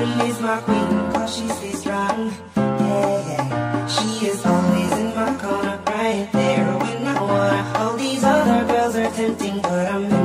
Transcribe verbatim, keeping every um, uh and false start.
is my queen, cause she stays strong. Yeah, yeah. She is always in my corner, right there when I wanna. All these other girls are tempting, but I'm